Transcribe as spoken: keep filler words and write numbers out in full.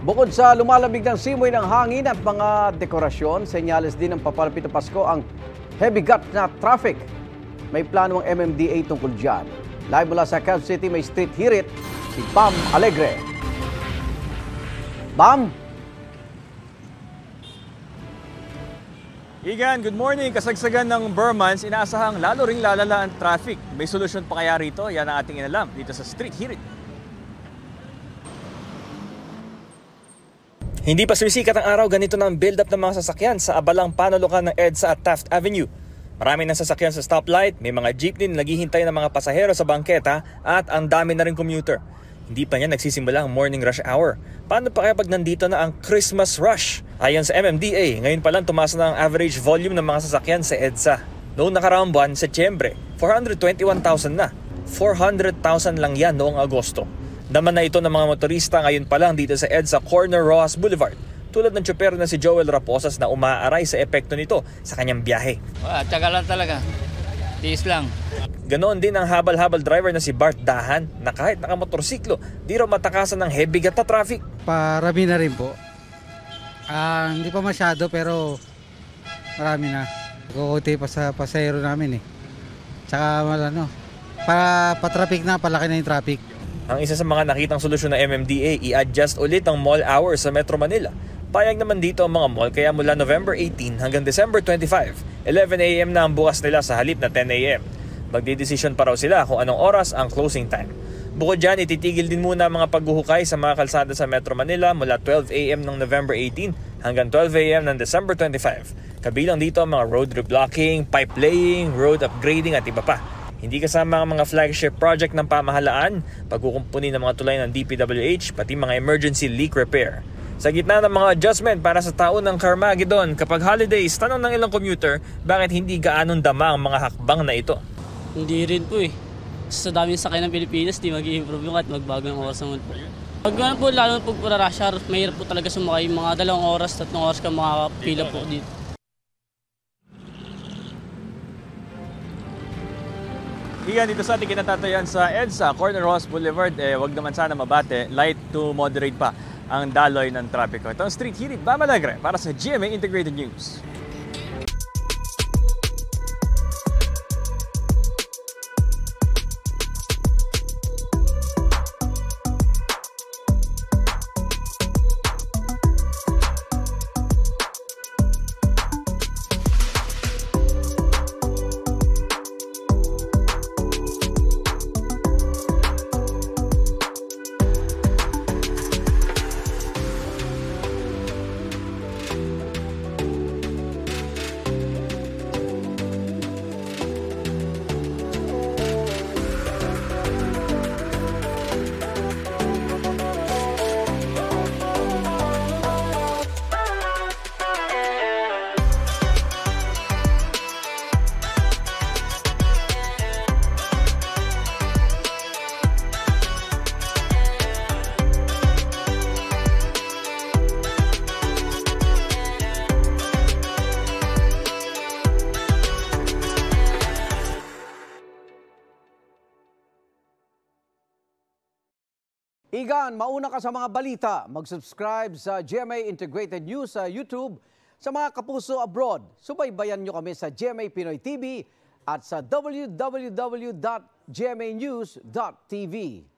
Bukod sa lumalamig ng simoy ng hangin at mga dekorasyon, senyales din ng papalapit na Pasko ang heavy gut na traffic. May plano ang M M D A tungkol dyan. Live mula sa Quezon City, may street hirit si Bam Alegre. Bam! Igan, good morning. Kasagsagan ng Burmans, inaasahang lalo ring lalala ang traffic. May solusyon pa kaya rito? Yan ang ating inalam dito sa Street Hirit. Hindi pa sumisikat ang araw, ganito na ang build-up ng mga sasakyan sa abalang panulukan ng EDSA at Taft Avenue. Marami ng sasakyan sa stoplight, may mga jeepney na naghihintay ng mga pasahero sa bangketa at ang dami na rin commuter. Hindi pa niya nagsisimula ang morning rush hour. Paano pa kaya pag nandito na ang Christmas rush? Ayon sa M M D A, ngayon pa lang tumaas na ang average volume ng mga sasakyan sa EDSA. Noong nakaraang buwan, Setyembre, four hundred twenty-one thousand na. four hundred thousand lang yan noong Agosto. Daman na ito ng mga motorista ngayon pa lang dito sa EDSA Corner Rojas Boulevard. Tulad ng tsyopero na si Joel Raposas na umaaray sa epekto nito sa kanyang biyahe. Wala, tsaga lang talaga. Tiis lang. Ganoon din ang habal-habal driver na si Bart Dahan na kahit nakamotorsiklo, di raw matakasan ng heavy gat na traffic. Parami na rin po. Uh, hindi pa masyado pero marami na. Kukunti pa sa pasahero namin eh. Tsaka ano, para pa-traffic na, palaki na yung traffic. Ang isa sa mga nakitang solusyon ng M M D A, i-adjust ulit ang mall hours sa Metro Manila. Payag naman dito ang mga mall kaya mula November eighteen hanggang December twenty-five, eleven a m na ang bukas nila sa halip na ten a m Magdidesisyon pa raw sila kung anong oras ang closing time. Bukod dyan, ititigil din muna ang mga paghuhukay sa mga kalsada sa Metro Manila mula twelve a m ng November eighteen hanggang twelve a m ng December twenty-five. Kabilang dito ang mga road reblocking, pipe laying, road upgrading at iba pa. Hindi kasama ang mga flagship project ng pamahalaan, pagkukumpuni ng mga tulay ng D P W H, pati mga emergency leak repair. Sa gitna ng mga adjustment para sa taon ng Carmageddon, kapag holidays, tanong ng ilang commuter, bakit hindi gaanong dama ang mga hakbang na ito? Hindi rin po eh. Sa daming sakay ng Pilipinas, di mag-i-improve yung at magbago yung oras naman po. Pag gano'n po, lalo po para rush hour, mahirap po talaga sumakay. Mga dalawang oras, tatlong oras ka makapila po dito. Iyan, dito sa ating kinatatayan sa EDSA, Corner Rojas Boulevard, eh, wag naman sana mabate, light to moderate pa ang daloy ng trapiko. Ito ang Street Hirit, Bam Alegre para sa G M A Integrated News. Igan, mauna ka sa mga balita. Mag-subscribe sa G M A Integrated News sa YouTube. Sa mga kapuso abroad, subaybayan nyo kami sa G M A Pinoy T V at sa w w w dot g m a news dot t v.